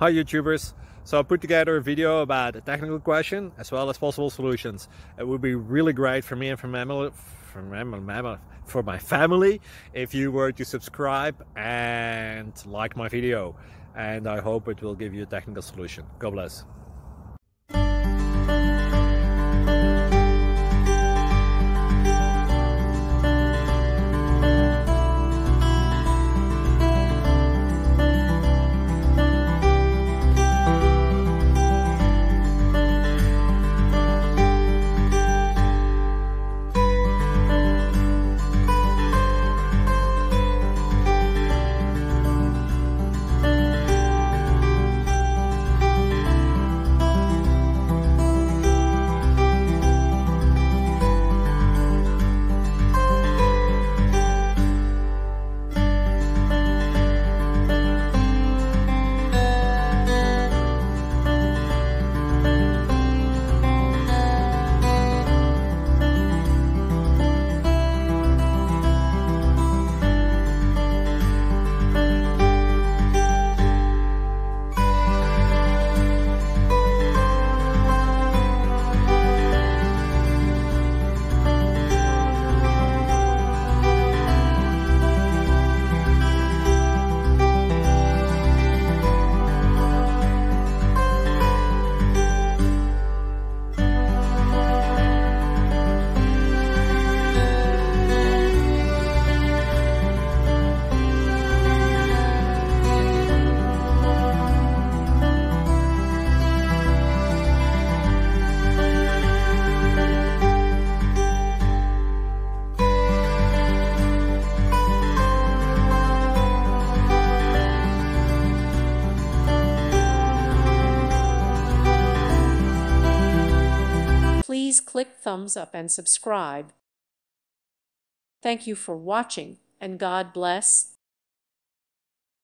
Hi YouTubers! So I put together a video about a technical question as well as possible solutions. It would be really great for me and for my family if you were to subscribe and like my video, and I hope it will give you a technical solution. God bless. Please click thumbs up and subscribe. Thank you for watching, and God bless.